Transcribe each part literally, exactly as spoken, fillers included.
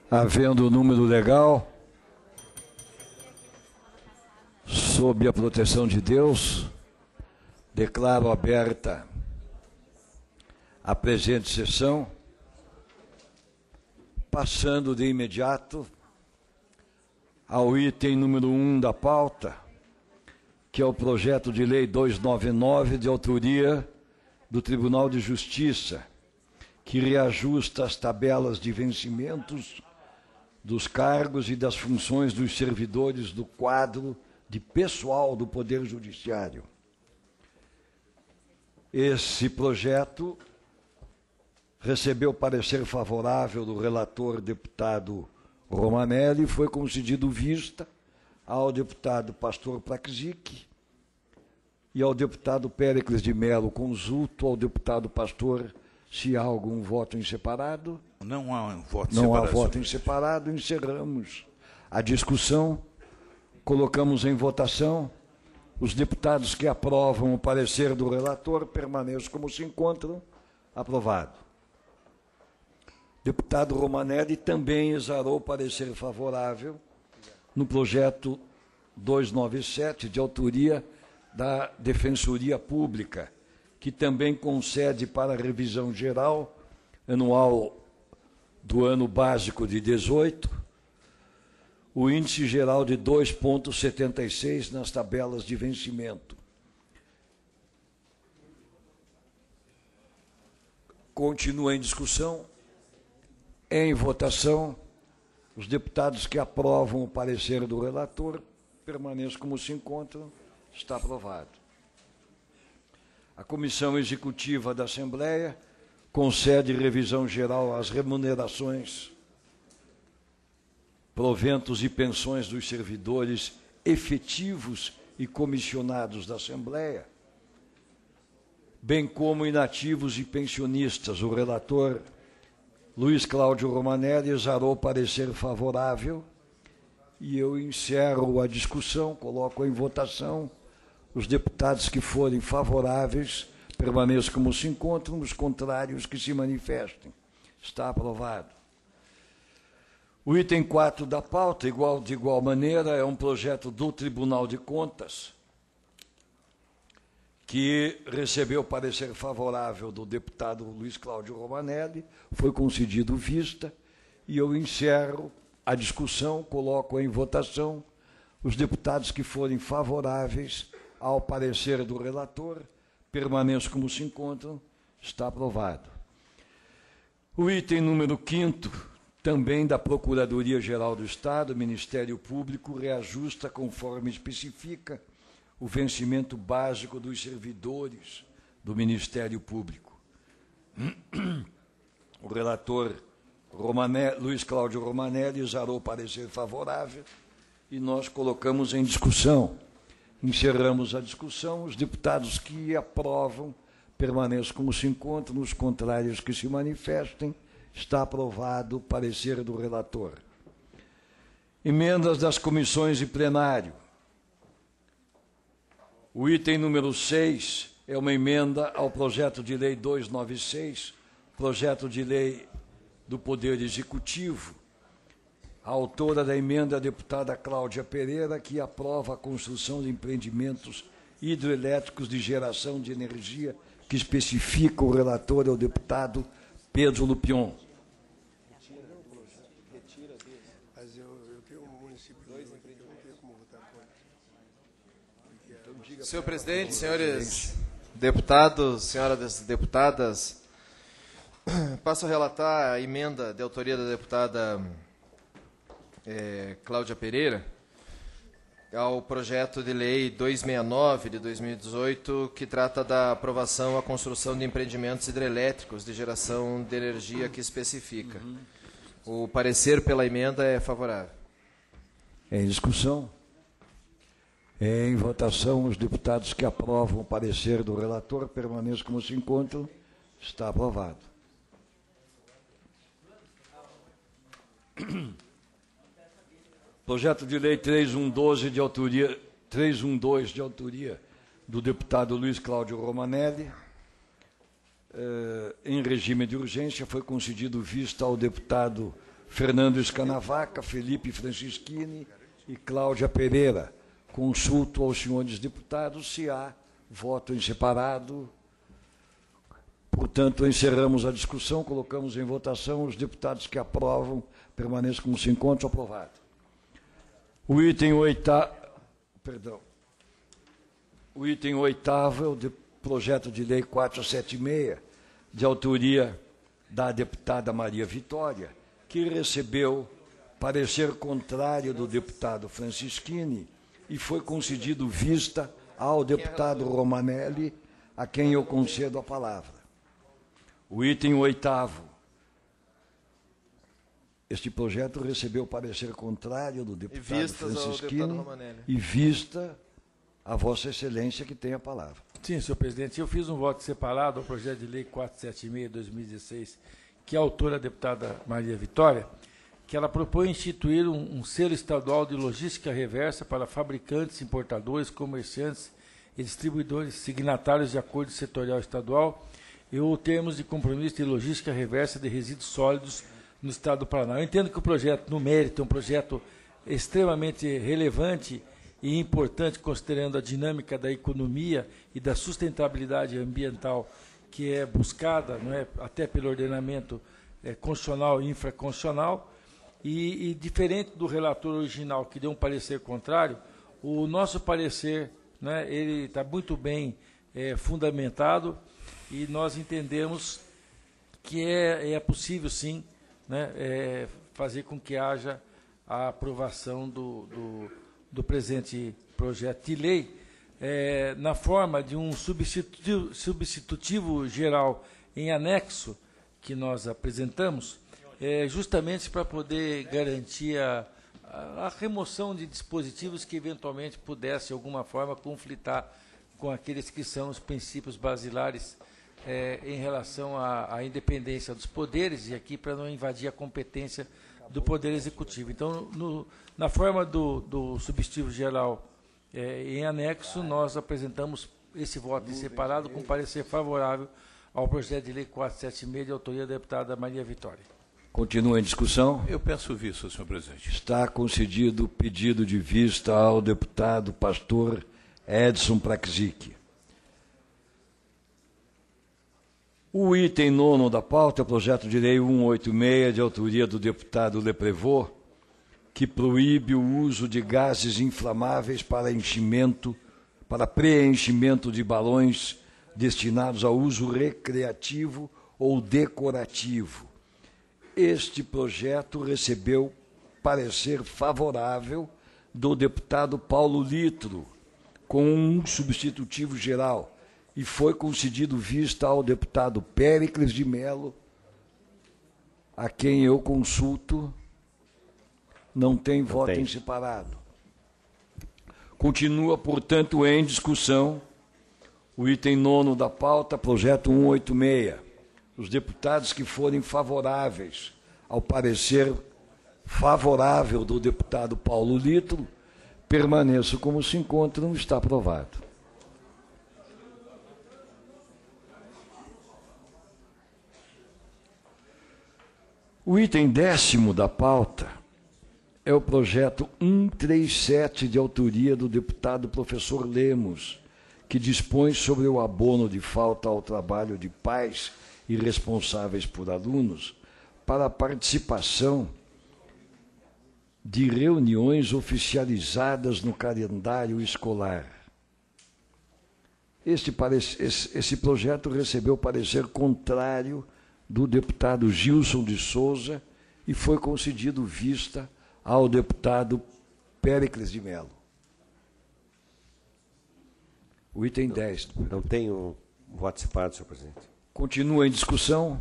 Havendo o número legal, sob a proteção de Deus, declaro aberta a presente sessão, passando de imediato ao item número um da pauta, que é o projeto de lei duzentos e noventa e nove, de autoria do Tribunal de Justiça, que reajusta as tabelas de vencimentos dos cargos e das funções dos servidores do quadro de pessoal do Poder Judiciário. Esse projeto recebeu parecer favorável do relator deputado Romanelli e foi concedido vista ao deputado Pastor Praxic e ao deputado Péricles de Mello. Consulto ao deputado Pastor se há algum voto em separado. Não há um voto Não separado. há voto em separado, encerramos a discussão, colocamos em votação. Os deputados que aprovam o parecer do relator permaneçam como se encontram. Aprovado. Deputado Romanelli também exarou parecer favorável no projeto duzentos e noventa e sete, de autoria da Defensoria Pública, que também concede para a revisão geral anual do ano básico de dezoito, o índice geral de dois vírgula setenta e seis nas tabelas de vencimento. Continua em discussão. Em votação, os deputados que aprovam o parecer do relator permaneçam como se encontram. Está aprovado. A Comissão Executiva da Assembleia concede revisão geral às remunerações, proventos e pensões dos servidores efetivos e comissionados da Assembleia, bem como inativos e pensionistas. O relator Luiz Cláudio Romanelli exarou parecer favorável e eu encerro a discussão, coloco em votação. Os deputados que forem favoráveis permaneçam como se encontram, os contrários que se manifestem. Está aprovado. O item quatro da pauta, igual, de igual maneira, é um projeto do Tribunal de Contas, que recebeu parecer favorável do deputado Luiz Cláudio Romanelli, foi concedido vista, e eu encerro a discussão, coloco em votação. Os deputados que forem favoráveis ao parecer do relator permaneçam como se encontram. Está aprovado. O item número quinto, também da Procuradoria-Geral do Estado, Ministério Público, reajusta, conforme especifica, o vencimento básico dos servidores do Ministério Público. O relator Romanelli, Luiz Cláudio Romanelli exarou parecer favorável e nós colocamos em discussão. Encerramos a discussão. Os deputados que aprovam permaneçam como se encontram, os contrários que se manifestem. Está aprovado o parecer do relator. Emendas das comissões e plenário. O item número seis é uma emenda ao projeto de lei duzentos e noventa e seis, projeto de lei do Poder Executivo. A autora da emenda é a deputada Cláudia Pereira, que aprova a construção de empreendimentos hidroelétricos de geração de energia, que especifica o relator é o deputado Pedro Lupion. Senhor presidente, senhores deputados, senhoras deputadas, passo a relatar a emenda de autoria da deputada é, Cláudia Pereira ao projeto de lei duzentos e sessenta e nove de dois mil e dezoito, que trata da aprovação à construção de empreendimentos hidrelétricos de geração de energia que especifica. Uhum. O parecer pela emenda é favorável. Em discussão? Em votação, os deputados que aprovam o parecer do relator permaneçam como se encontram. Está aprovado. Projeto de lei três mil cento e doze de autoria, trezentos e doze de autoria do deputado Luiz Cláudio Romanelli. Eh, em regime de urgência, foi concedido vista ao deputado Fernando Escanavaca, Felipe Francischini e Cláudia Pereira. Consulto aos senhores deputados se há voto em separado. Portanto, encerramos a discussão, colocamos em votação. Os deputados que aprovam permaneçam como se encontram. Aprovado. O item oitavo, perdão, o item oitavo é o de projeto de lei quatrocentos e setenta e seis, de autoria da deputada Maria Vitória, que recebeu parecer contrário do deputado Francischini e foi concedido vista ao deputado Romanelli, a quem eu concedo a palavra. O item oitavo. Este projeto recebeu parecer contrário do deputado Francischini e vista a Vossa Excelência, que tem a palavra. Sim, senhor presidente. Eu fiz um voto separado ao projeto de lei quatrocentos e setenta e seis de dois mil e dezesseis, que é a autora a deputada Maria Vitória, que ela propõe instituir um, um selo estadual de logística reversa para fabricantes, importadores, comerciantes e distribuidores signatários de acordo setorial estadual e ou termos de compromisso de logística reversa de resíduos sólidos no estado do Paraná. Eu entendo que o projeto, no mérito, é um projeto extremamente relevante e importante, considerando a dinâmica da economia e da sustentabilidade ambiental que é buscada, não é, até pelo ordenamento é, constitucional e infraconstitucional, e, e diferente do relator original, que deu um parecer contrário, o nosso parecer, né, ele está muito bem é, fundamentado e nós entendemos que é, é possível, sim, né, é, fazer com que haja a aprovação do, do, do presente projeto de lei, é, na forma de um substitutivo, substitutivo geral em anexo que nós apresentamos, é, justamente para poder garantir a, a, a remoção de dispositivos que eventualmente pudessem, de alguma forma, conflitar com aqueles que são os princípios basilares é, em relação à, à independência dos poderes, e aqui para não invadir a competência do Poder Executivo. Então, no, na forma do, do substitutivo geral é, em anexo, nós apresentamos esse voto em separado com parecer favorável ao projeto de lei quatrocentos e setenta e seis, de autoria da deputada Maria Vitória. Continua em discussão? Eu peço vista, senhor presidente. Está concedido o pedido de vista ao deputado pastor Edson Praxic. O item nono da pauta é o projeto de lei cento e oitenta e seis, de autoria do deputado Leprevot, que proíbe o uso de gases inflamáveis para enchimento, para preenchimento de balões destinados ao uso recreativo ou decorativo. Este projeto recebeu parecer favorável do deputado Paulo Litro, com um substitutivo geral, e foi concedido vista ao deputado Péricles de Mello, a quem eu consulto, não tem não voto tem. em separado. Continua, portanto, em discussão o item nono da pauta, projeto cento e oitenta e seis. Os deputados que forem favoráveis ao parecer favorável do deputado Paulo Litro, permaneçam como se encontram, está aprovado. O item décimo da pauta é o projeto cento e trinta e sete, de autoria do deputado professor Lemos, que dispõe sobre o abono de falta ao trabalho de pais e responsáveis por alunos para a participação de reuniões oficializadas no calendário escolar. Este, esse, esse projeto recebeu parecer contrário do deputado Gilson de Souza e foi concedido vista ao deputado Péricles de Mello. O item dez. Não tenho voto separado, senhor presidente. Continua em discussão.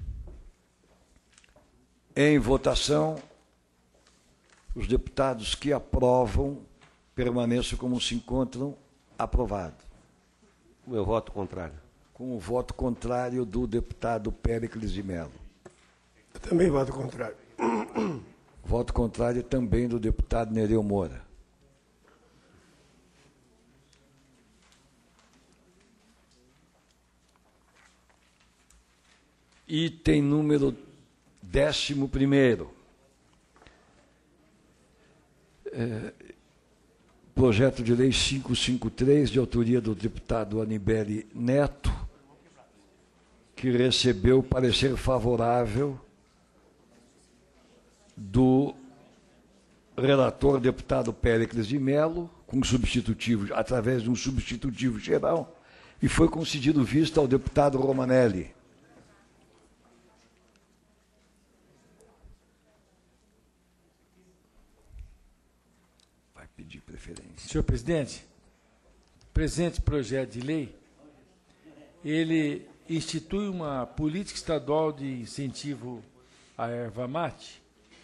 Em votação, os deputados que aprovam permaneçam como se encontram. Aprovado. O meu voto contrário. Com o voto contrário do deputado Péricles de Mello. Eu também voto contrário. Voto contrário também do deputado Nereu Moura. Item número décimo primeiro. É, projeto de lei quinhentos e cinquenta e três, de autoria do deputado Anibele Neto, que recebeu parecer favorável do relator deputado Péricles de Mello, com substitutivo, através de um substitutivo geral, e foi concedido vista ao deputado Romanelli. Vai pedir preferência. Senhor presidente, o presente projeto de lei, ele institui uma política estadual de incentivo à erva mate,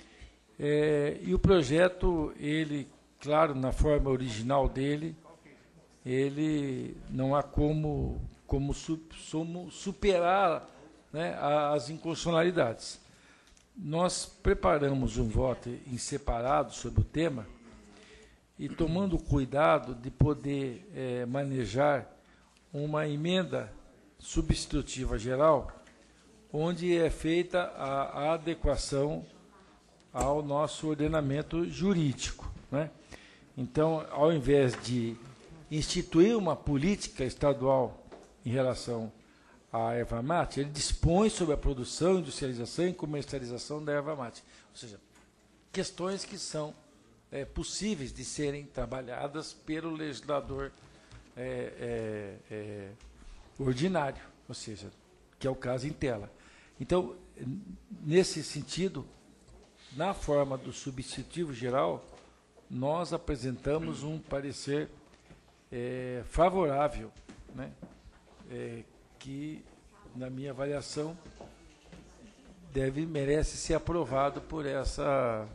é, e o projeto, ele, claro, na forma original dele, ele não há como, como, su, como superar, né, as inconstitucionalidades. Nós preparamos um voto em separado sobre o tema e tomando cuidado de poder é, manejar uma emenda substitutiva geral, onde é feita a, a adequação ao nosso ordenamento jurídico, né? Então, ao invés de instituir uma política estadual em relação à erva mate, ele dispõe sobre a produção, industrialização e comercialização da erva mate. Ou seja, questões que são é, possíveis de serem trabalhadas pelo legislador é, é, é, ordinário, ou seja, que é o caso em tela. Então, nesse sentido, na forma do substitutivo geral, nós apresentamos um parecer é, favorável, né, é, que, na minha avaliação, deve, merece ser aprovado por essa,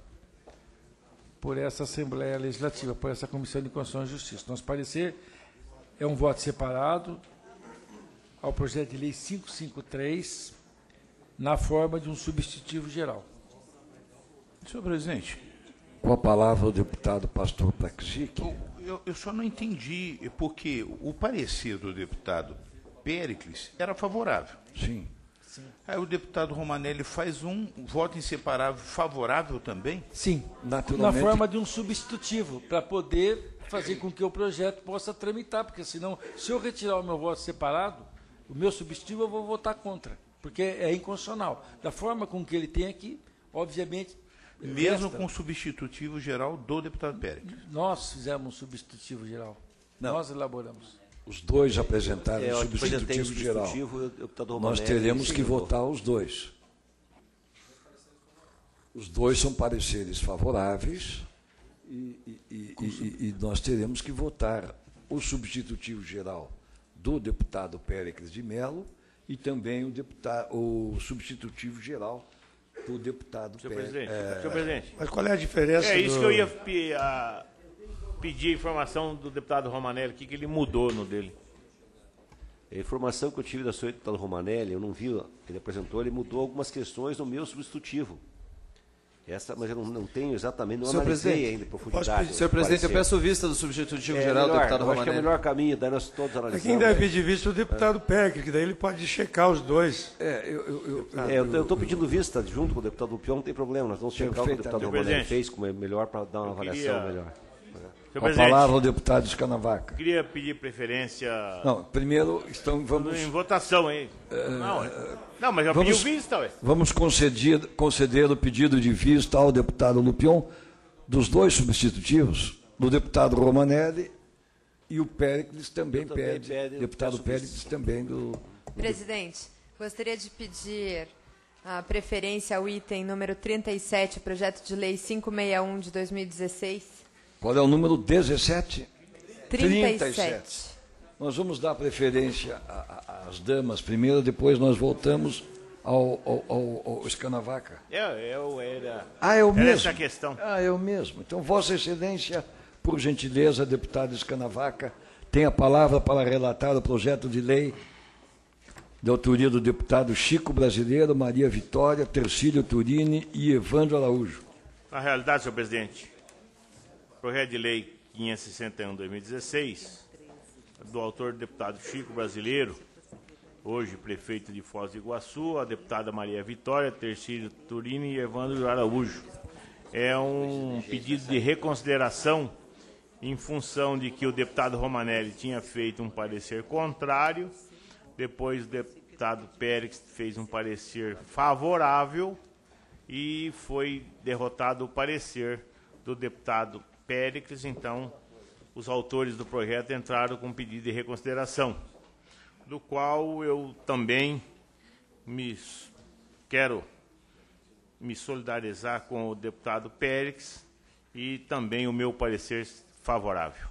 por essa Assembleia Legislativa, por essa Comissão de Constituição e Justiça. Nosso parecer é um voto separado ao projeto de lei quinhentos e cinquenta e três, na forma de um substitutivo geral. Senhor presidente. Com a palavra o deputado Pastor Praxic. Eu, eu só não entendi, porque o parecer do deputado Péricles era favorável. Sim. Sim. Aí o deputado Romanelli faz um voto inseparável favorável também? Sim, naturalmente. Na forma de um substitutivo, para poder fazer com que o projeto possa tramitar, porque senão, se eu retirar o meu voto separado, o meu substitutivo eu vou votar contra, porque é inconstitucional. Da forma com que ele tem aqui, obviamente... Mesmo resta, com o substitutivo geral do deputado Péricles? Nós fizemos um substitutivo geral. Não. Nós elaboramos. Os dois apresentaram É, o eu apresentei o substitutivo geral. substitutivo, o deputado Nós Romanelli teremos que seguiu. votar os dois. Os dois são pareceres favoráveis e, e, e, e, e nós teremos que votar o substitutivo geral do deputado Péricles de Mello e também o, deputado, o substitutivo geral do deputado Senhor Péricles. presidente, É, senhor presidente. Mas qual é a diferença? É isso do... que eu ia pe- a- pedir a informação do deputado Romanelli, o que, que ele mudou no dele. A informação que eu tive da senhora deputada Romanelli, eu não vi, ó, ele apresentou, ele mudou algumas questões no meu substitutivo. Essa, mas eu não, não tenho exatamente, não Senhor analisei presidente, ainda em profundidade. Senhor presidente, eu parecer. peço vista do substitutivo É, geral do melhor, deputado eu acho que é o Romanelli. melhor caminho, daí nós todos É analisamos. quem deve pedir vista é o deputado Péricles, que daí ele pode checar os dois. é, eu, eu, eu, É, eu estou pedindo vista junto com o deputado Lupion, não tem problema, nós vamos checar o que o Perfeitamente. deputado Romanelli Presidente, fez, como é melhor para dar uma eu avaliação queria- melhor. Senhor com a presidente, palavra o deputado Escanavaca. queria pedir preferência Não, primeiro estão, vamos, em votação, hein? Não, é- não, mas já vamos- pediu vista, ué. vamos conceder, conceder o pedido de vista ao deputado Lupion dos dois substitutivos, do deputado Romanelli e o Péricles também, também pede, pede- deputado peço Péricles vista. também do... Presidente, gostaria de pedir a preferência ao item número trinta e sete, projeto de lei quinhentos e sessenta e um de dois mil e dezesseis. Qual é o número dezessete? trinta e sete. Nós vamos dar preferência a- a- às damas primeiro, depois nós voltamos ao, ao, ao, ao Escanavaca. É, eu era. Ah, é o Era mesmo? essa a questão. Ah, é o mesmo. Então, Vossa Excelência, por gentileza, deputado Escanavaca, tem a palavra para relatar o projeto de lei de autoria do deputado Chico Brasileiro, Maria Vitória, Tercílio Turini e Evandro Araújo. Na realidade, senhor presidente, o projeto de lei quinhentos e sessenta e um de dois mil e dezesseis, do autor do deputado Chico Brasileiro, hoje prefeito de Foz do Iguaçu, a deputada Maria Vitória, Tercílio Turini e Evandro Araújo. é um pedido de reconsideração em função de que o deputado Romanelli tinha feito um parecer contrário, depois o deputado Péricles fez um parecer favorável e foi derrotado o parecer do deputado Péricles. Então, os autores do projeto entraram com um pedido de reconsideração, do qual eu também me quero me solidarizar com o deputado Péricles e também o meu parecer favorável.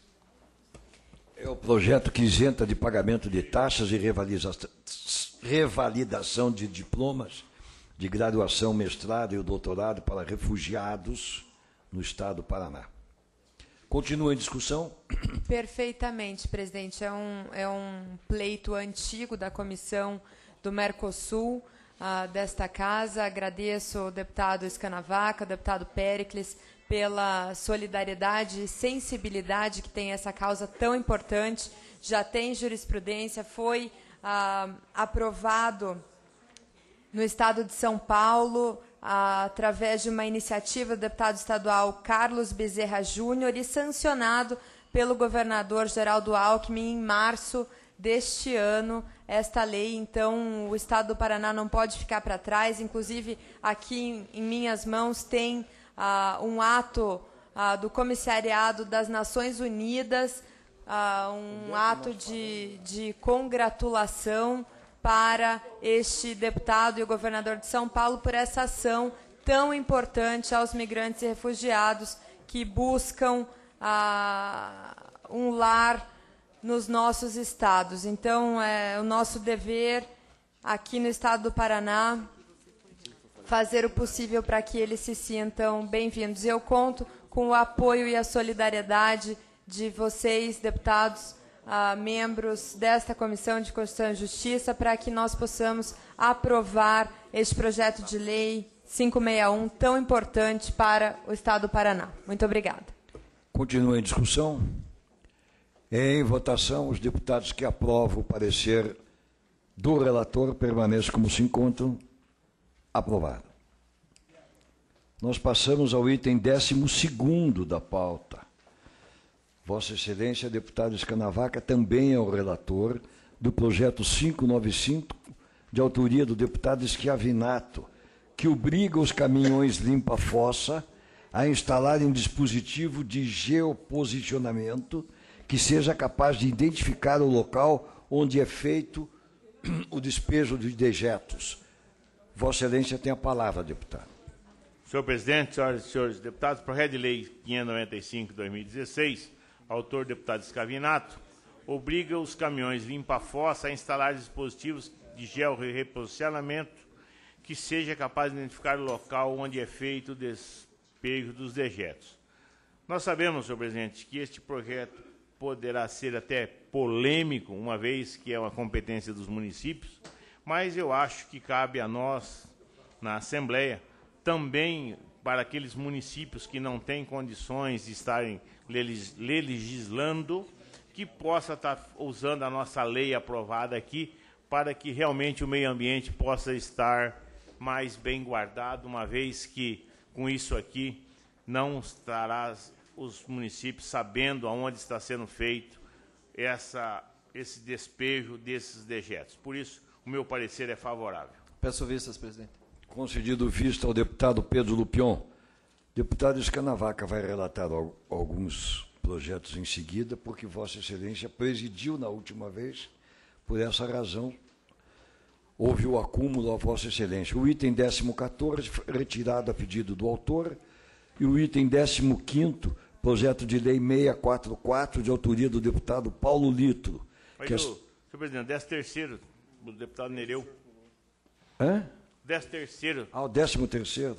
É o projeto que isenta de pagamento de taxas e revalidação, revalidação de diplomas de graduação, mestrado e doutorado para refugiados no Estado do Paraná. Continua em discussão? Perfeitamente, presidente. É um, é um pleito antigo da Comissão do Mercosul, uh, desta casa. Agradeço ao deputado Escanavaca, ao deputado Péricles, pela solidariedade e sensibilidade que tem essa causa tão importante. Já tem jurisprudência, foi uh, aprovado no Estado de São Paulo, através de uma iniciativa do deputado estadual Carlos Bezerra Júnior e sancionado pelo governador Geraldo Alckmin em março deste ano, esta lei. Então, o Estado do Paraná não pode ficar para trás. Inclusive, aqui em, em minhas mãos tem ah, um ato ah, do Comissariado das Nações Unidas, ah, um ato de, de congratulação para este deputado e o governador de São Paulo por essa ação tão importante aos migrantes e refugiados que buscam ah, um lar nos nossos estados. Então, é o nosso dever aqui no Estado do Paraná fazer o possível para que eles se sintam bem-vindos. Eu conto com o apoio e a solidariedade de vocês, deputados, Uh, membros desta Comissão de Constituição e Justiça, para que nós possamos aprovar este projeto de lei quinhentos e sessenta e um, tão importante para o Estado do Paraná. Muito obrigada. Continua em discussão. Em votação, os deputados que aprovam o parecer do relator permaneçam como se encontram. Aprovado. Nós passamos ao item décimo segundo da pauta. Vossa Excelência, deputado Escanavaca, também é o relator do projeto quinhentos e noventa e cinco, de autoria do deputado Schiavinato, que obriga os caminhões limpa-fossa a instalarem um dispositivo de geoposicionamento que seja capaz de identificar o local onde é feito o despejo de dejetos. Vossa Excelência tem a palavra, deputado. Senhor presidente, senhoras e senhores deputados, projeto de lei quinhentos e noventa e cinco de dois mil e dezesseis, autor deputado Schiavinato, obriga os caminhões limpa-fossa a instalar dispositivos de georreposicionamento que seja capaz de identificar o local onde é feito o despejo dos dejetos. Nós sabemos, senhor presidente, que este projeto poderá ser até polêmico, uma vez que é uma competência dos municípios, mas eu acho que cabe a nós, na Assembleia, também para aqueles municípios que não têm condições de estarem legislando, que possa estar usando a nossa lei aprovada aqui, para que realmente o meio ambiente possa estar mais bem guardado, uma vez que, com isso aqui, não estará os municípios sabendo aonde está sendo feito essa, esse despejo desses dejetos. Por isso, o meu parecer é favorável. Peço vistas, presidente. Concedido vista ao deputado Pedro Lupion. Deputado Escanavaca vai relatar alguns projetos em seguida, porque Vossa Excelência presidiu na última vez. Por essa razão, houve o acúmulo a Vossa Excelência. O item décimo quatorze, retirado a pedido do autor, e o item décimo quinto, projeto de lei seiscentos e quarenta e quatro, de autoria do deputado Paulo Litro. Mas, que é... Senhor presidente, décimo terceiro, do deputado Nereu. Hã? décimo terceiro. Ah, o décimo terceiro.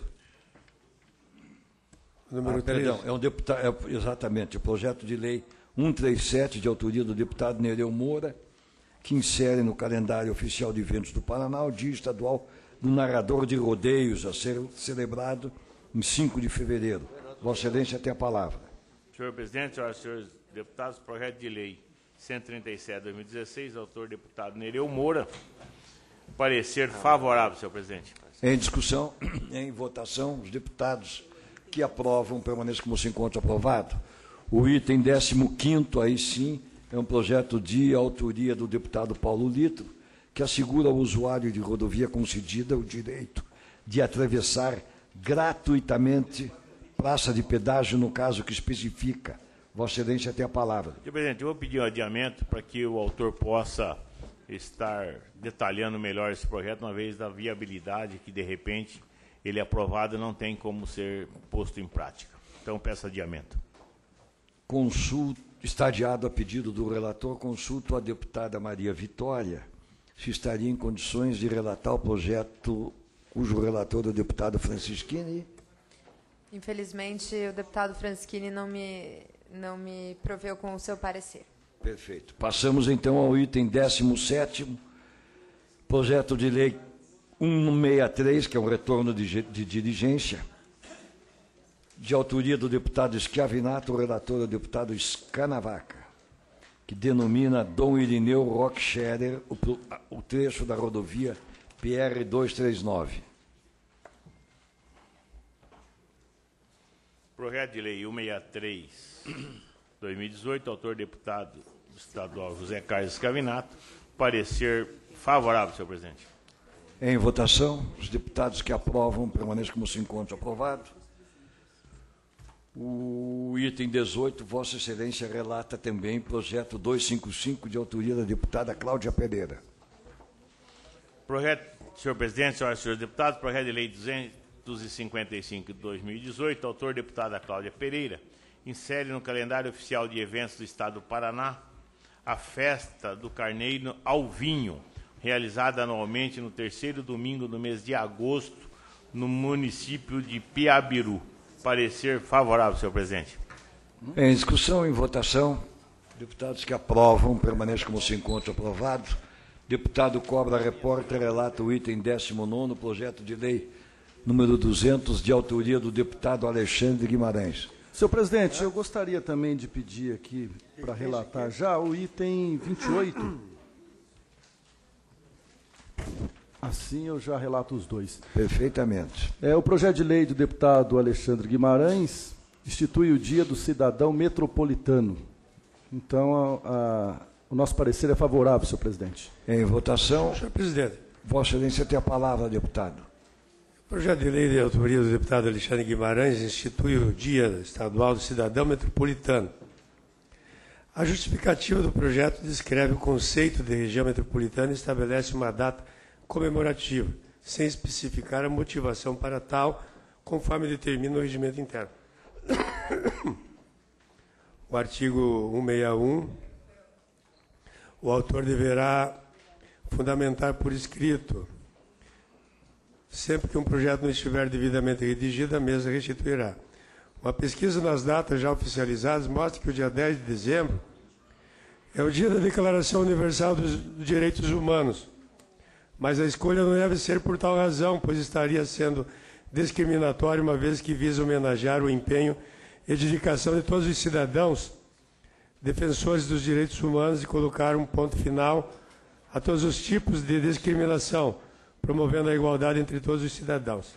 Número ah, perdão, é um deputado, é, exatamente, o projeto de lei cento e trinta e sete, de autoria do deputado Nereu Moura, que insere no calendário oficial de eventos do Paraná o Dia Estadual do Narrador de Rodeios, a ser celebrado em cinco de fevereiro. Vossa Excelência tem a palavra. Senhor presidente, senhoras e senhores deputados, projeto de lei cento e trinta e sete de dois mil e dezesseis, autor deputado Nereu Moura. Parecer favorável, senhor presidente. Em discussão, em votação, os deputados que aprovam permaneça como se encontra aprovado. O item décimo quinto, aí sim, é um projeto de autoria do deputado Paulo Litro, que assegura ao usuário de rodovia concedida o direito de atravessar gratuitamente praça de pedágio, no caso que especifica. Vossa Excelência tem a palavra. Senhor presidente, eu vou pedir um adiamento para que o autor possa estar detalhando melhor esse projeto, uma vez da viabilidade que, de repente, ele aprovado não tem como ser posto em prática. Então, peço adiamento. Consulto, está adiado a pedido do relator, consulto a deputada Maria Vitória se estaria em condições de relatar o projeto cujo relator é o deputado Francisquini. Infelizmente, o deputado Francisquini não me, não me proveu com o seu parecer. Perfeito. Passamos, então, ao item décimo sétimo, projeto de lei cento e sessenta e três, que é um retorno de, de diligência, de autoria do deputado Schiavinato, o relator é o deputado Scanavaca, que denomina Dom Irineu Rockscherer o, o trecho da rodovia P R duzentos e trinta e nove. Projeto de lei cento e sessenta e três, dois mil e dezoito, autor deputado estadual José Carlos Schiavinato. Parecer favorável, senhor presidente. Em votação, os deputados que aprovam permaneçam como se encontra aprovado. O item dezoito, Vossa Excelência relata também projeto duzentos e cinquenta e cinco, de autoria da deputada Cláudia Pereira. Projeto, senhor presidente, senhoras e senhores deputados, projeto de lei duzentos e cinquenta e cinco de dois mil e dezoito, autor deputada Cláudia Pereira, insere no calendário oficial de eventos do Estado do Paraná a festa do Carneiro ao Vinho, realizada anualmente no terceiro domingo do mês de agosto, no município de Piabiru. Parecer favorável, senhor presidente. Em discussão, em votação, deputados que aprovam permaneçam como se encontra aprovado. Deputado Cobra Repórter relata o item décimo nono, projeto de lei número duzentos, de autoria do deputado Alexandre Guimarães. Senhor presidente, eu gostaria também de pedir aqui para relatar já o item vinte e oito. Assim eu já relato os dois. Perfeitamente. É, o projeto de lei do deputado Alexandre Guimarães institui o Dia do Cidadão Metropolitano. Então, a, a, o nosso parecer é favorável, senhor presidente. Em votação. Senhor presidente. Vossa Excelência tem a palavra, deputado. O projeto de lei de autoria do deputado Alexandre Guimarães institui o Dia Estadual do Cidadão Metropolitano. A justificativa do projeto descreve o conceito de região metropolitana e estabelece uma data comemorativa, sem especificar a motivação para tal, conforme determina o regimento interno. O artigo cento e sessenta e um, o autor deverá fundamentar por escrito. Sempre que um projeto não estiver devidamente redigido, a mesa restituirá. Uma pesquisa nas datas já oficializadas mostra que o dia dez de dezembro é o dia da Declaração Universal dos Direitos Humanos, mas a escolha não deve ser por tal razão, pois estaria sendo discriminatória, uma vez que visa homenagear o empenho e dedicação de todos os cidadãos, defensores dos direitos humanos, e colocar um ponto final a todos os tipos de discriminação, promovendo a igualdade entre todos os cidadãos.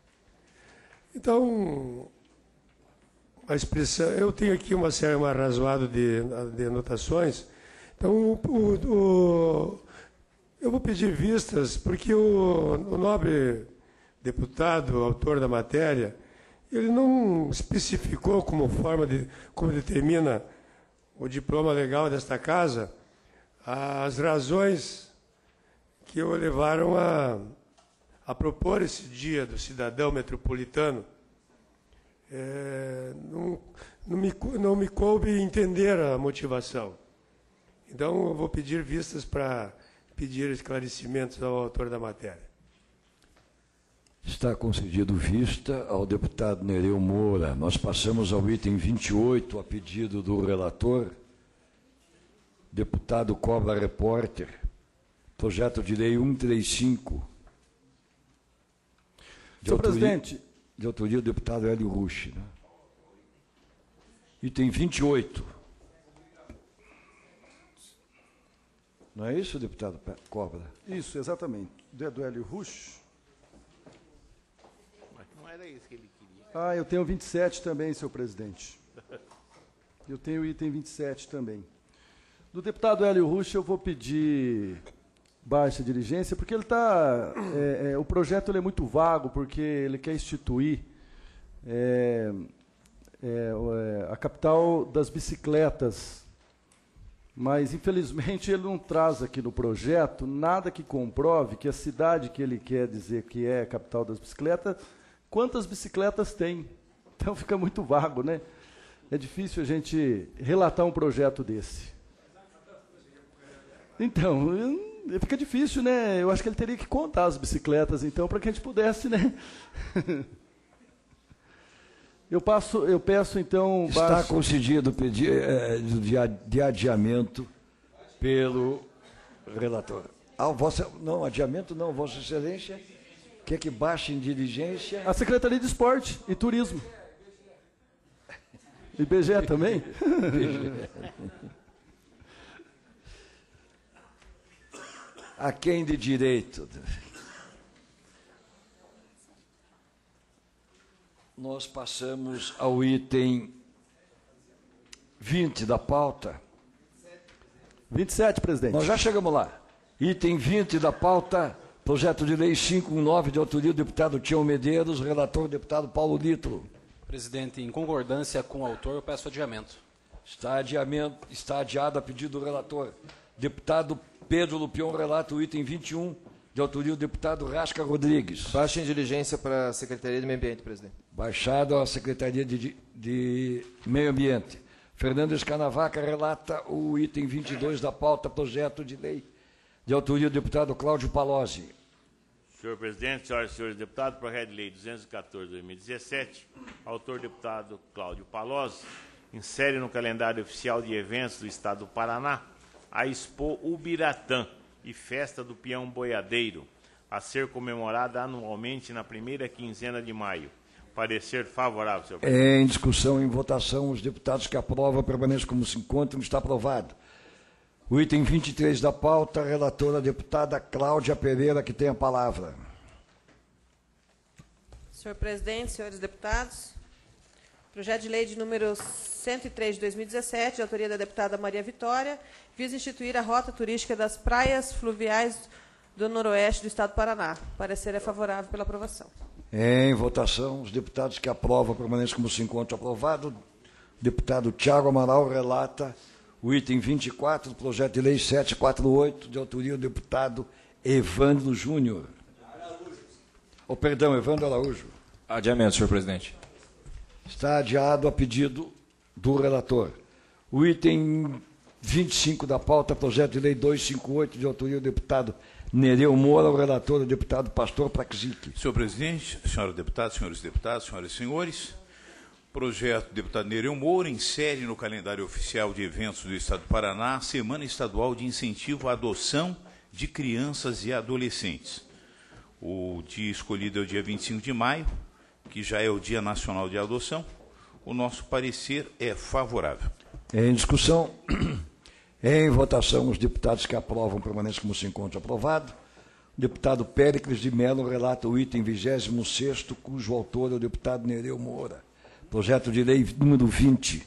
Então, a expressão, eu tenho aqui uma série, uma razoada de, de anotações. Então, o, o, o, eu vou pedir vistas, porque o, o nobre deputado, autor da matéria, ele não especificou como forma de, como determina o diploma legal desta casa, as razões que o levaram a, a propor esse dia do cidadão metropolitano. É, não, não, me, não me coube entender a motivação. Então, eu vou pedir vistas para pedir esclarecimentos ao autor da matéria. Está concedido vista ao deputado Nereu Moura. Nós passamos ao item vinte e oito, a pedido do relator, deputado Cobra Repórter, projeto de lei cento e trinta e cinco. De Senhor autoria, presidente. De autoria do deputado Hélio Rusch. Né? Item vinte e oito. Não é isso, deputado Cobra? Isso, exatamente. Do Hélio Rusch. Mas não era isso que ele queria. Ah, eu tenho vinte e sete também, senhor presidente. Eu tenho o item vinte e sete também. Do deputado Hélio Rusch, eu vou pedir baixa diligência, porque ele está... É, é, o projeto ele é muito vago, porque ele quer instituir é, é, a capital das bicicletas. Mas, infelizmente, ele não traz aqui no projeto nada que comprove que a cidade que ele quer dizer que é a capital das bicicletas, quantas bicicletas tem. Então, fica muito vago, né? É difícil a gente relatar um projeto desse. Então, fica difícil, né? Eu acho que ele teria que contar as bicicletas, então, para que a gente pudesse, né? Eu, passo, eu peço, então... Está baixo... concedido o pedido é, de adiamento pelo relator. Ah, vossa, não, adiamento não, Vossa Excelência quer que baixe em diligência... A Secretaria de Esporte e Turismo. I B G E também? I B G E. A quem de direito? Nós passamos ao item vinte da pauta. vinte e sete, presidente. Nós já chegamos lá. Item vinte da pauta, projeto de lei quinhentos e dezenove, de autoria do deputado Tião Medeiros, relator, deputado Paulo Nitro. Presidente, em concordância com o autor, eu peço adiamento. Está, adiamento, está adiado a pedido do relator. Deputado Pedro Lupion relata o item vinte e um, de autoria do deputado Rasca Rodrigues. Baixa em diligência para a Secretaria de Meio Ambiente, presidente. Baixado à Secretaria de, de Meio Ambiente. Fernando Escanavaca relata o item vinte e dois da pauta, projeto de lei, de autoria do deputado Cláudio Palozzi. Senhor presidente, senhoras e senhores deputados, projeto de lei duzentos e quatorze de dois mil e dezessete, autor deputado Cláudio Palozzi, insere no calendário oficial de eventos do Estado do Paraná a Expo Ubiratã e Festa do Peão Boiadeiro, a ser comemorada anualmente na primeira quinzena de maio. Parecer favorável, senhor presidente. Em discussão, em votação, os deputados que aprovam permanecem como se encontram. Está aprovado. O item vinte e três da pauta, a relatora deputada Cláudia Pereira, que tem a palavra. Senhor presidente, senhores deputados, projeto de lei de número cento e três de dois mil e dezessete, de autoria da deputada Maria Vitória, visa instituir a rota turística das praias fluviais do noroeste do Estado do Paraná. Parecer é favorável pela aprovação. Em votação, os deputados que aprovam permanecem como se encontram. Aprovado. O deputado Tiago Amaral relata o item vinte e quatro do projeto de lei setecentos e quarenta e oito, de autoria do deputado Evandro Júnior. Oh, perdão, Evandro Araújo. Adiamento, senhor presidente. Está adiado a pedido do relator. O item vinte e cinco da pauta, projeto de lei duzentos e cinquenta e oito, de autoria do deputado Nereu Moura, o relator, o deputado Pastor Praxic. Senhor presidente, senhora deputada, senhores deputados, senhoras e senhores, projeto do deputado Nereu Moura insere no calendário oficial de eventos do Estado do Paraná a Semana Estadual de Incentivo à Adoção de Crianças e Adolescentes. O dia escolhido é o dia vinte e cinco de maio, que já é o Dia Nacional de Adoção. O nosso parecer é favorável. Em discussão, em votação, os deputados que aprovam permanecem como se encontra. Aprovado. O deputado Péricles de Mello relata o item vigésimo sexto, cujo autor é o deputado Nereu Moura. Projeto de lei número vinte.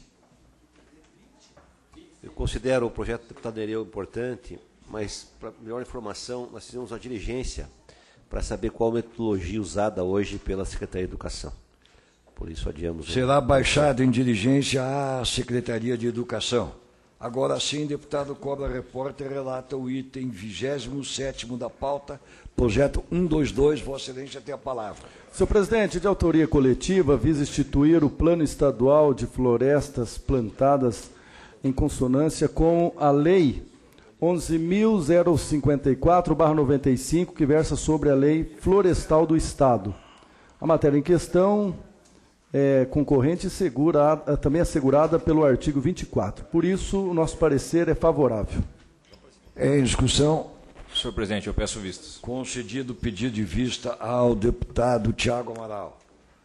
Eu considero o projeto do deputado Nereu importante, mas, para melhor informação, nós fizemos uma diligência para saber qual a metodologia usada hoje pela Secretaria de Educação. Por isso, adiamos... Será baixado em diligência à Secretaria de Educação. Agora sim, deputado Cobra Repórter relata o item vigésimo sétimo da pauta, projeto cento e vinte e dois. Vossa Excelência tem a palavra. Senhor presidente, de autoria coletiva, visa instituir o Plano Estadual de Florestas Plantadas em consonância com a Lei onze mil cinquenta e quatro barra noventa e cinco, que versa sobre a Lei Florestal do Estado. A matéria em questão é concorrente e segura, também assegurada pelo artigo vinte e quatro. Por isso, o nosso parecer é favorável. Em discussão. Senhor presidente, eu peço vistas. Concedido o pedido de vista ao deputado Tiago Amaral.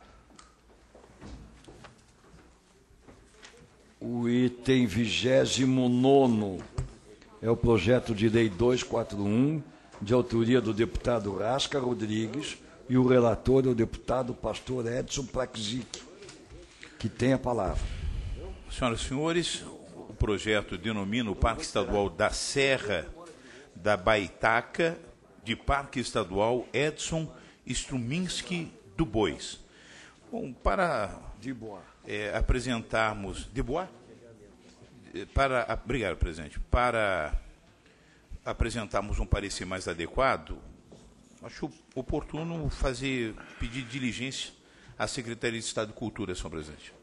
O item vigésimo nono é o projeto de lei duzentos e quarenta e um, de autoria do deputado Rasca Rodrigues, E o relator é o deputado pastor Edson Praxic, que tem a palavra. Senhoras e senhores, o projeto denomina o Parque Estadual da Serra da Baitaca de Parque Estadual Edson Struminski do Bois. Bom, para é, apresentarmos... De Bois? Para, obrigado, presidente. Para apresentarmos um parecer mais adequado, acho oportuno fazer, pedir diligência à Secretaria de Estado de Cultura, senhor presidente.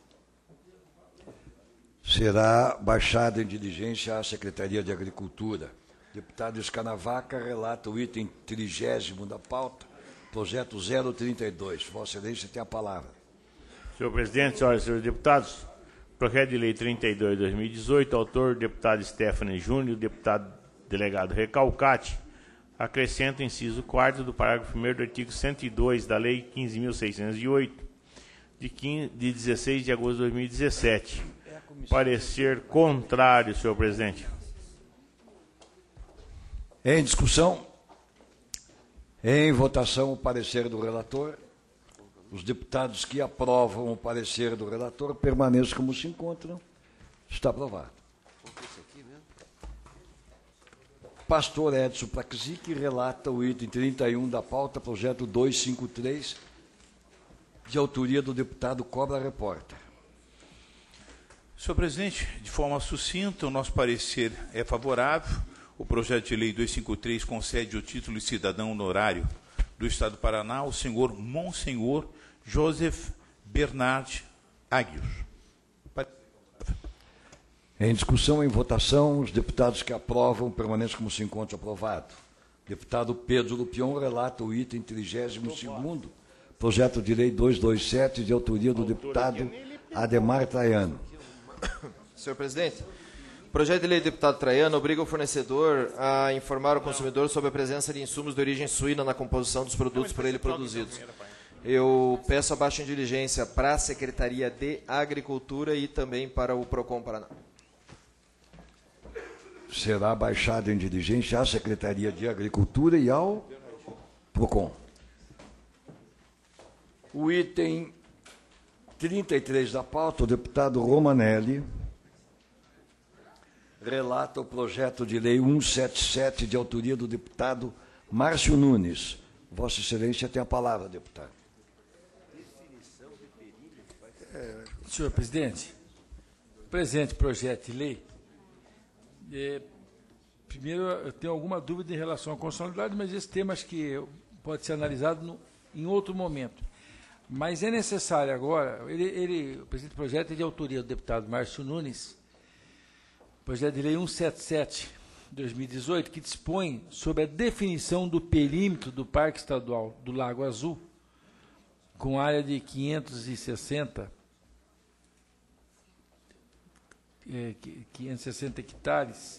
Será baixada em diligência à Secretaria de Agricultura. Deputado Escanavaca relata o item trigésimo da pauta, projeto zero trinta e dois. Vossa Excelência tem a palavra. Senhor presidente, senhoras e senhores deputados, projeto de lei trinta e dois de dois mil e dezoito, autor deputado Stephanie Júnior, deputado delegado Recalcate, acrescenta o inciso quarto do parágrafo primeiro do artigo cento e dois da lei quinze mil seiscentos e oito, de, quinze, de dezesseis de agosto de dois mil e dezessete. Parecer contrário, senhor presidente. Em discussão, em votação, o parecer do relator. Os deputados que aprovam o parecer do relator permaneçam como se encontram. Está aprovado. Pastor Edson Praxic relata o item trinta e um da pauta, projeto duzentos e cinquenta e três, de autoria do deputado Cobra Repórter. Senhor presidente, de forma sucinta, o nosso parecer é favorável. O projeto de lei duzentos e cinquenta e três concede o título de cidadão honorário do Estado do Paraná ao senhor Monsenhor Joseph Bernard Aguios. Em discussão, em votação, os deputados que aprovam permanecem como se encontra aprovado. Deputado Pedro Lupion relata o item trigésimo segundo, projeto de lei duzentos e vinte e sete, de autoria do deputado Ademar Traiano. Senhor presidente, o projeto de lei do deputado Traiano obriga o fornecedor a informar o consumidor sobre a presença de insumos de origem suína na composição dos produtos por ele produzidos. Eu peço a baixa em diligência para a Secretaria de Agricultura e também para o PROCON Paraná. Será baixado em diligência à Secretaria de Agricultura e ao PROCON. O item trinta e três da pauta, o deputado Romanelli relata o projeto de lei cento e setenta e sete, de autoria do deputado Márcio Nunes. Vossa Excelência tem a palavra, deputado. Senhor presidente, o presente projeto de lei, é, primeiro eu tenho alguma dúvida em relação à constitucionalidade, mas esse tema acho que pode ser analisado no, em outro momento. Mas é necessário agora, ele, ele, o presente projeto é de autoria do deputado Márcio Nunes, projeto de lei cento e setenta e sete de dois mil e dezoito, que dispõe sobre a definição do perímetro do Parque Estadual do Lago Azul, com área de quinhentos e sessenta, é, quinhentos e sessenta hectares,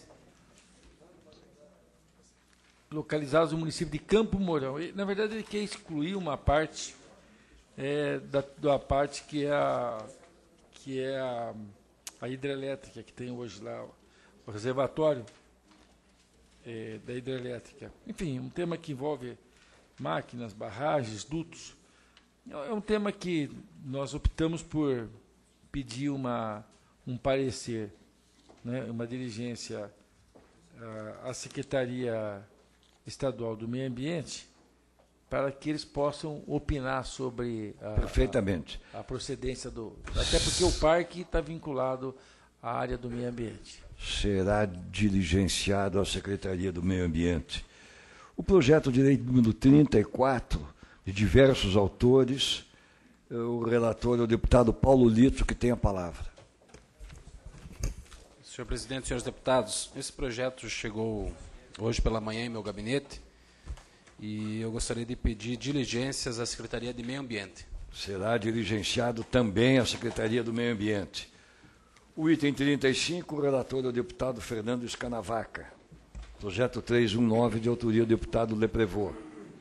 localizados no município de Campo Mourão. E, na verdade, ele quer excluir uma parte é, da, da parte que é a, que é a, a hidrelétrica que tem hoje lá, o reservatório é, da hidrelétrica. Enfim, um tema que envolve máquinas, barragens, dutos. É um tema que nós optamos por pedir uma, um parecer, né, uma diligência à Secretaria Estadual do Meio Ambiente, para que eles possam opinar sobre a, Perfeitamente. a, a procedência do... Até porque o parque está vinculado à área do meio ambiente. Será diligenciado à Secretaria do Meio Ambiente. O projeto de lei número trinta e quatro, de diversos autores, o relator é o deputado Paulo Lito, que tem a palavra. Senhor presidente, senhores deputados, esse projeto chegou hoje pela manhã em meu gabinete e eu gostaria de pedir diligências à Secretaria de Meio Ambiente. Será diligenciado também à Secretaria do Meio Ambiente. O item trinta e cinco, o relator é o deputado Fernando Escanavaca. Projeto trezentos e dezenove, de autoria do deputado Leprevô.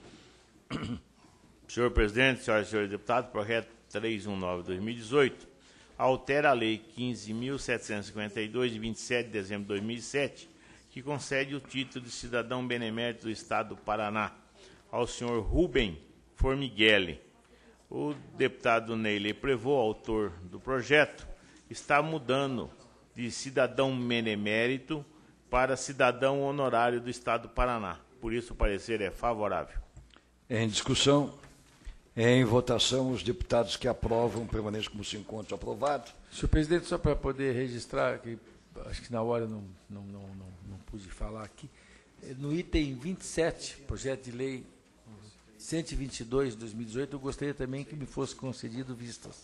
Senhor presidente, senhoras e senhores deputados, projeto trezentos e dezenove de dois mil e dezoito altera a lei quinze mil setecentos e cinquenta e dois, de vinte e sete de dezembro de dois mil e sete, que concede o título de cidadão benemérito do Estado do Paraná ao senhor Rubem Formighelli. O deputado Neyley Prevot, autor do projeto, está mudando de cidadão benemérito para cidadão honorário do Estado do Paraná. Por isso, o parecer é favorável. Em discussão, em votação, os deputados que aprovam permaneçam como se encontram aprovados. Senhor presidente, só para poder registrar, que acho que na hora não, não, não, não, não pude falar aqui, no item vinte e sete, projeto de lei cento e vinte e dois de dois mil e dezoito, eu gostaria também que me fosse concedido vistas.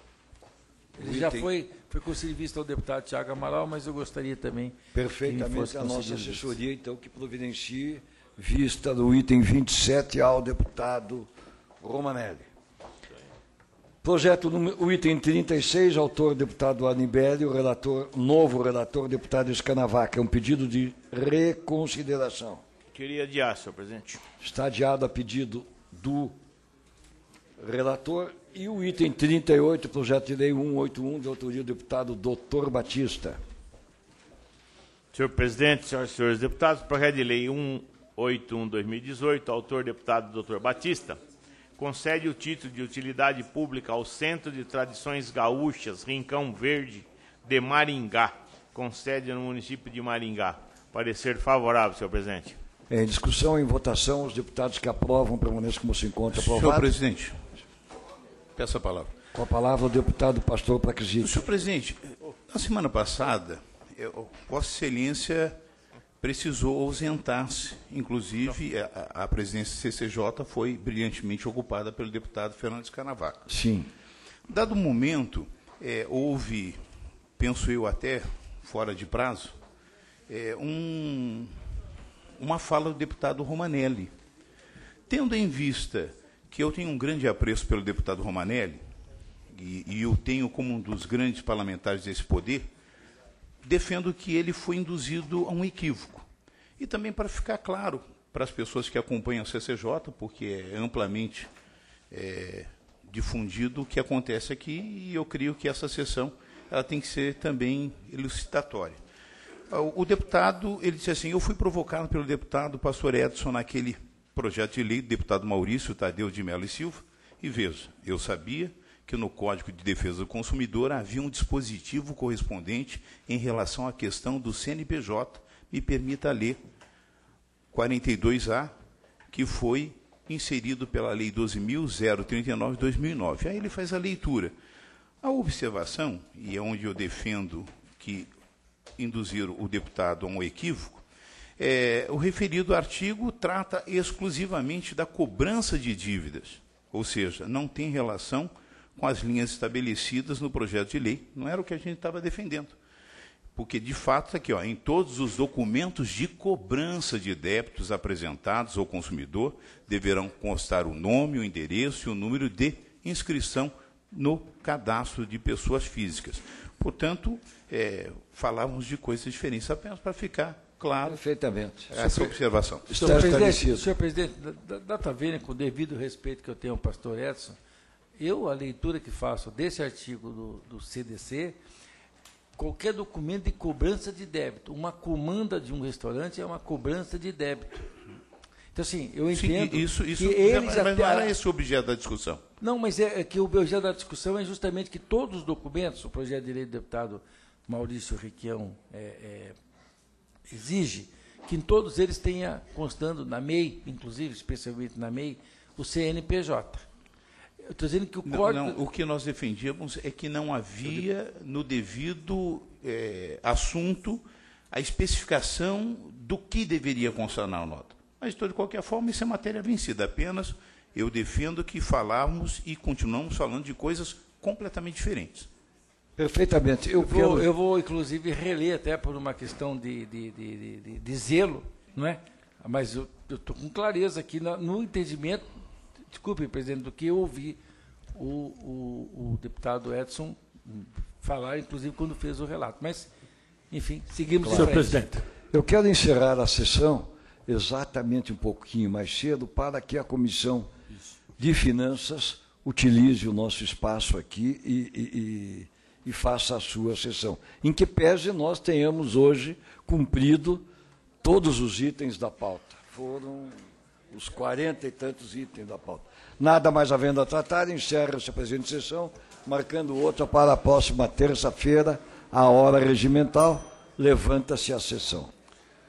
Ele já foi, foi concedido vista ao deputado Tiago Amaral, mas eu gostaria também Perfeitamente, que me fosse a nossa concedido assessoria, então, que providencie vista do item vinte e sete ao deputado Romanelli. Projeto, o item trinta e seis, autor deputado Anibeli, o relator, novo relator, deputado Escanavaca. É um pedido de reconsideração. Queria adiar, senhor presidente. Está adiado a pedido do relator. E o item trinta e oito, projeto de lei cento e oitenta e um, de autoria do deputado doutor Batista. Senhor presidente, senhoras e senhores deputados, projeto de lei cento e oitenta e um de dois mil e dezoito, autor deputado doutor Batista, concede o título de utilidade pública ao Centro de Tradições Gaúchas, Rincão Verde, de Maringá, com sede no município de Maringá. Parecer favorável, senhor presidente. Em discussão, em votação, os deputados que aprovam permaneçam como se encontra aprovados. Senhor presidente, peço a palavra. Com a palavra o deputado pastor Praquisito. Senhor presidente, na semana passada, eu, Vossa Excelência precisou ausentar-se. Inclusive, a, a presidência do C C J foi brilhantemente ocupada pelo deputado Fernando Escanavaca. Sim. Dado o momento, é, houve, penso eu até, fora de prazo, é, um, uma fala do deputado Romanelli. Tendo em vista que eu tenho um grande apreço pelo deputado Romanelli, e, e eu tenho como um dos grandes parlamentares desse poder, defendo que ele foi induzido a um equívoco. E também para ficar claro para as pessoas que acompanham a C C J, porque é amplamente é, difundido o que acontece aqui, e eu creio que essa sessão ela tem que ser também elucidatória. O, o deputado, ele disse assim, eu fui provocado pelo deputado pastor Edson naquele projeto de lei do deputado Maurício Tadeu de Mello e Silva, e veja, eu sabia que no Código de Defesa do Consumidor havia um dispositivo correspondente em relação à questão do C N P J, me permita ler, quarenta e dois A, que foi inserido pela Lei doze mil trinta e nove de dois mil e nove. Aí ele faz a leitura. A observação, e é onde eu defendo que induzir o deputado a um equívoco, é, o referido artigo trata exclusivamente da cobrança de dívidas, ou seja, não tem relação com as linhas estabelecidas no projeto de lei. Não era o que a gente estava defendendo. Porque, de fato, aqui, ó, em todos os documentos de cobrança de débitos apresentados ao consumidor, deverão constar o nome, o endereço e o número de inscrição no cadastro de pessoas físicas. Portanto, é, falávamos de coisas diferentes, apenas para ficar claro. Perfeitamente. Essa observação. Senhor presidente, senhor presidente, da data vênia, com o devido respeito que eu tenho ao pastor Edson, eu, a leitura que faço desse artigo do, do C D C, qualquer documento de cobrança de débito, uma comanda de um restaurante é uma cobrança de débito. Então, assim, eu entendo Sim, isso, isso, que eles... Mas até... não era esse o objeto da discussão. Não, mas é, é que o objeto da discussão é justamente que todos os documentos, o projeto de lei do deputado Maurício Requião é, é, exige que em todos eles tenha constando na M E I, inclusive, especialmente na M E I, o C N P J. Eu estou dizendo que o não, código... Não, o que nós defendíamos é que não havia, no devido é, assunto, a especificação do que deveria constar na nota. Mas, de qualquer forma, isso é matéria vencida. Apenas eu defendo que falamos e continuamos falando de coisas completamente diferentes. Perfeitamente. Eu, eu, vou, quero... eu vou, inclusive, reler, até por uma questão de, de, de, de, de zelo, não é? Mas eu estou com clareza aqui no, no entendimento, desculpe, presidente, do que eu ouvi o, o, o deputado Edson falar, inclusive, quando fez o relato. Mas, enfim, seguimos claro. em frente. Senhor presidente, eu quero encerrar a sessão exatamente um pouquinho mais cedo para que a Comissão de Finanças utilize o nosso espaço aqui e, e, e, e faça a sua sessão. Em que pese nós tenhamos hoje cumprido todos os itens da pauta. Foram os quarenta e tantos itens da pauta. Nada mais havendo a tratar, encerra-se a presente sessão, marcando outra para a próxima terça-feira, a hora regimental. Levanta-se a sessão.